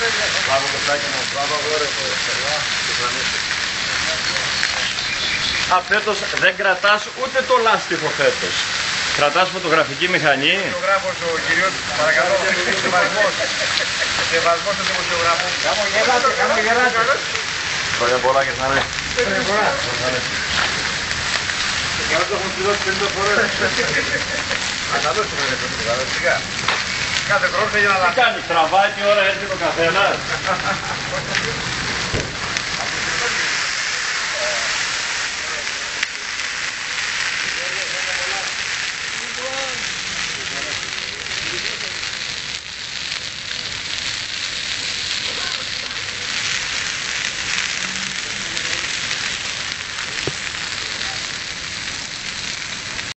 Μπράβο Κωστάκη μου, μπράβο αγόρι μου. Φέτος δεν κρατάς ούτε το λάστιχο φέτος. Κρατάς φωτογραφική μηχανή. Δημοσιογράφος ο κυρίως, παρακαλώ, σεβασμός του δημοσιογράφου. Κάμω γελάτε. Χρόνια πολλά και θα είναι. Χρόνια πολλά. Και αυτό έχουν πληρώσει 50 φορές. Αν τα δώσουμε είναι το σιγά. Κάθε χρόνο θέλει να λάβει. Τι κάνεις, τραβάει τι ώρα έρθει ο καθένας.